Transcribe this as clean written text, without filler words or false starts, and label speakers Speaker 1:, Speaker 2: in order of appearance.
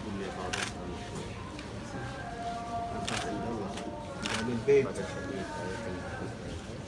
Speaker 1: واللي خالص عن الشيء
Speaker 2: عند الله باب البيت.
Speaker 1: بعد الحديث